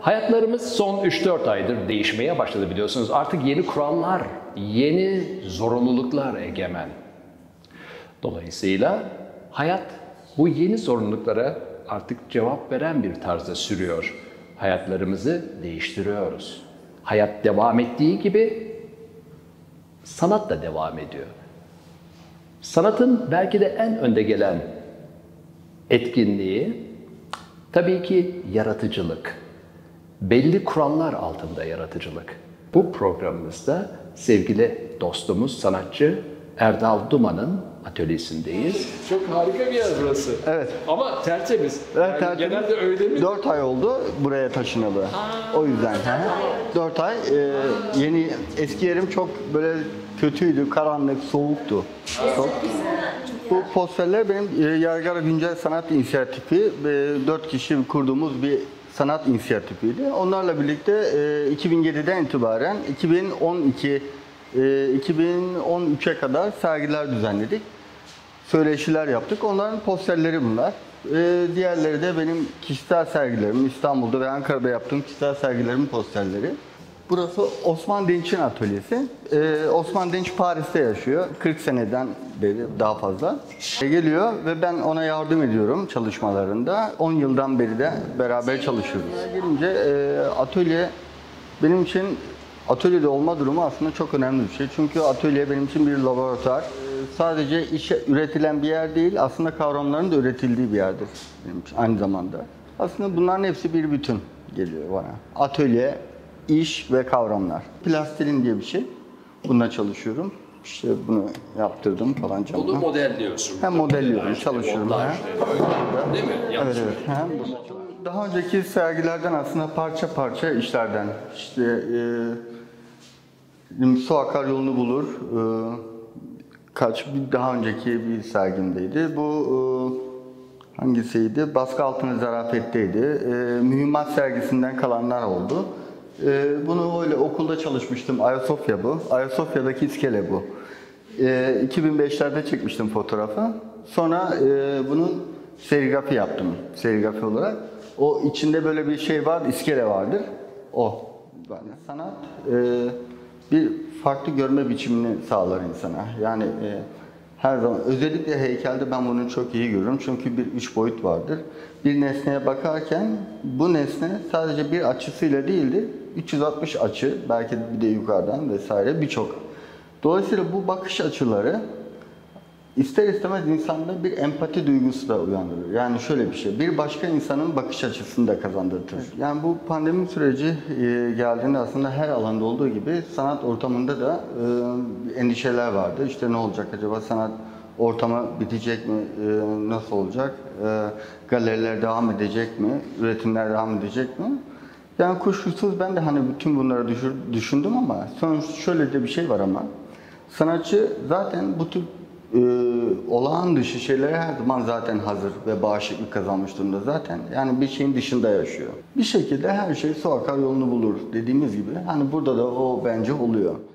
Hayatlarımız son 3-4 aydır değişmeye başladı biliyorsunuz. Artık yeni kurallar, yeni zorunluluklar egemen. Dolayısıyla hayat bu yeni zorunluluklara artık cevap veren bir tarzda sürüyor. Hayatlarımızı değiştiriyoruz. Hayat devam ettiği gibi sanat da devam ediyor. Sanatın belki de en önde gelen etkinliği tabii ki yaratıcılık. Belli kurallar altında yaratıcılık. Bu programımızda sevgili dostumuz, sanatçı Erdal Duman'ın atölyesindeyiz. Çok harika bir yer burası. Evet. Ama tertemiz. Evet, Yani genelde öyle mi? 4 ay oldu buraya taşınalı. O yüzden. 4 ay. Yeni, eski yerim çok böyle kötüydü, karanlık, soğuktu. Çok. Bu posterler benim Yaygara Güncel Sanat İnisiyatifi, 4 kişi kurduğumuz bir sanat inisiyatifiydi. Onlarla birlikte 2007'den itibaren 2013'e kadar sergiler düzenledik. Söyleşiler yaptık. Onların posterleri bunlar. Diğerleri de benim kişisel sergilerim. İstanbul'da ve Ankara'da yaptığım kişisel sergilerimin posterleri. Burası Osman Dinç'in atölyesi. Osman Dinç Paris'te yaşıyor. 40 seneden beri daha fazla. Geliyor ve ben ona yardım ediyorum çalışmalarında. 10 yıldan beri de beraber çalışıyoruz. Gelince atölye benim için atölyede olma durumu aslında çok önemli bir şey. Çünkü atölye benim için bir laboratuvar. Sadece işe üretilen bir yer değil, aslında kavramların da üretildiği bir yerdir benim için aynı zamanda. Aslında bunların hepsi bir bütün geliyor bana. Atölye, iş ve kavramlar. Plastilin diye bir şey. Bununla çalışıyorum. İşte bunu yaptırdım falan. Bunu modelliyorsun. Hem modelliyorum, çalışıyorum. Değil mi? Evet, evet. Daha önceki sergilerden aslında parça parça işlerden. İşte Su Akar Yolunu Bulur. Daha önceki bir sergimdeydi. Bu hangisiydi? Baskı Altını Zarafet'teydi. Mühimmat sergisinden kalanlar oldu. Bunu öyle okulda çalışmıştım. Ayasofya bu. Ayasofya'daki iskele bu. 2005'lerde çekmiştim fotoğrafı. Sonra bunun serigrafi yaptım. Serigrafi olarak. O içinde böyle bir şey var, iskele vardır. O. Yani sanat bir farklı görme biçimini sağlar insana. Yani her zaman, özellikle heykelde ben bunu çok iyi görürüm. Çünkü bir üç boyut vardır. Bir nesneye bakarken bu nesne sadece bir açısıyla değildir. 360 açı, belki bir de yukarıdan vesaire birçok. Dolayısıyla bu bakış açıları ister istemez insanda bir empati duygusu da uyandırır. Yani şöyle bir şey, bir başka insanın bakış açısını da kazandırır. Yani bu pandemi süreci geldiğinde aslında her alanda olduğu gibi sanat ortamında da endişeler vardı. İşte ne olacak acaba, sanat ortamı bitecek mi, nasıl olacak, galeriler devam edecek mi, üretimler devam edecek mi? Yani kuşkusuz ben de hani bütün bunları düşündüm ama sonuçta şöyle de bir şey var ama sanatçı zaten bu tür olağan dışı şeylere her zaman zaten hazır ve bağışıklık kazanmış durumda zaten. Yani bir şeyin dışında yaşıyor. Bir şekilde her şey su akar yolunu bulur dediğimiz gibi hani burada da o bence oluyor.